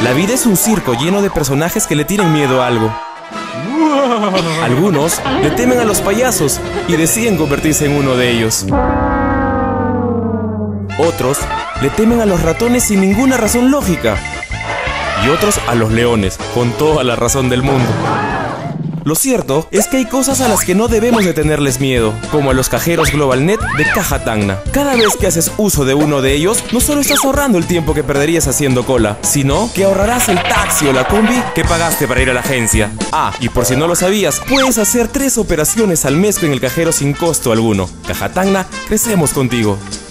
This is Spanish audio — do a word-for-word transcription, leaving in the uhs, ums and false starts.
La vida es un circo lleno de personajes que le tienen miedo a algo. Algunos le temen a los payasos y deciden convertirse en uno de ellos. Otros le temen a los ratones sin ninguna razón lógica. Y otros a los leones, con toda la razón del mundo. Lo cierto es que hay cosas a las que no debemos de tenerles miedo, como a los cajeros GlobalNet de Caja Tacna. Cada vez que haces uso de uno de ellos, no solo estás ahorrando el tiempo que perderías haciendo cola, sino que ahorrarás el taxi o la combi que pagaste para ir a la agencia. Ah, y por si no lo sabías, puedes hacer tres operaciones al mes en el cajero sin costo alguno. Caja Tacna, crecemos contigo.